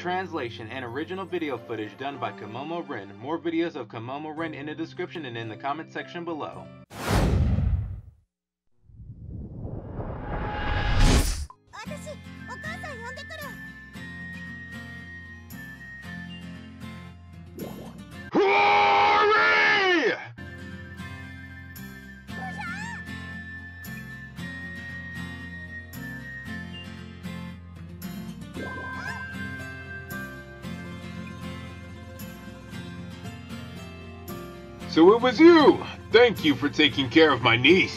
translation and original video footage done by Kamomo Ren. More videos of Kamomo Ren in the description and in the comment section below. So it was you! Thank you for taking care of my niece.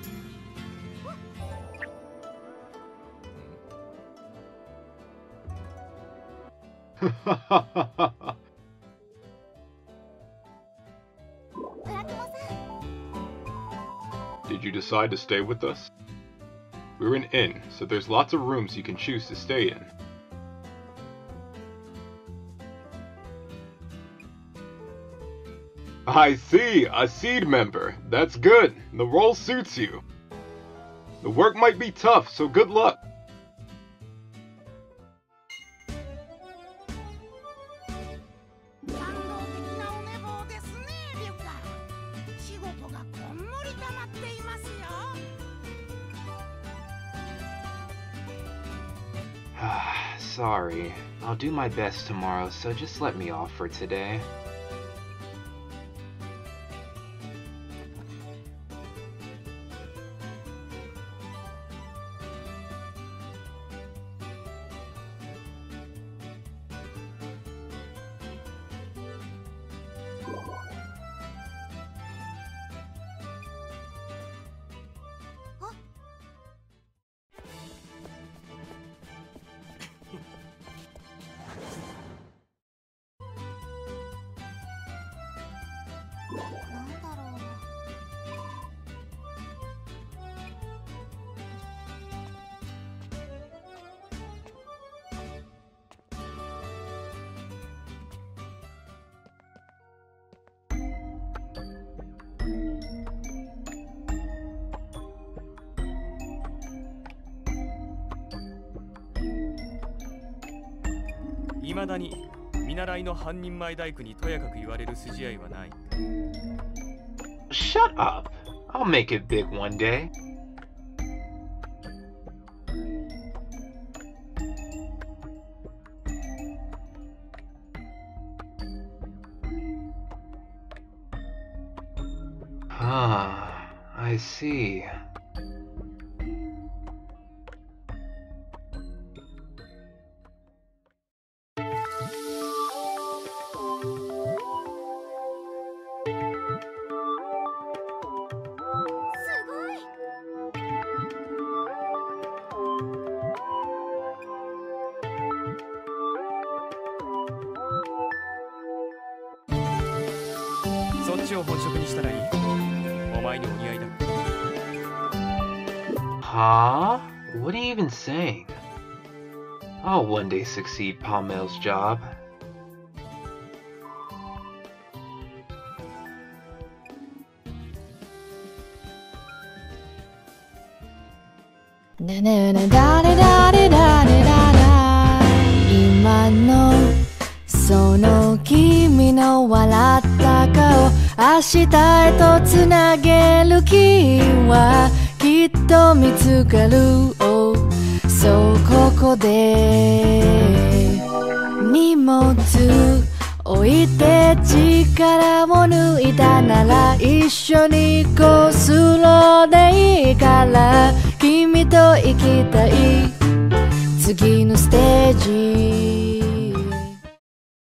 Did you decide to stay with us? We're an inn, so there's lots of rooms you can choose to stay in. I see, a seed member. That's good. The role suits you. The work might be tough, so good luck. Sorry. I'll do my best tomorrow, so just let me off for today. 未だに見習いの半人前大工にとやかく言われる筋合いはない。 Shut up! I'll make it big one day. I see. Huh? What are you even saying? I'll one day succeed Palmel's job. Imano その君の笑った顔明日へとつなげる気はきっと見つかる、oh、そうここで荷物置いて力を抜いたなら一緒にこうスローでいいから君と行きたい次のステージ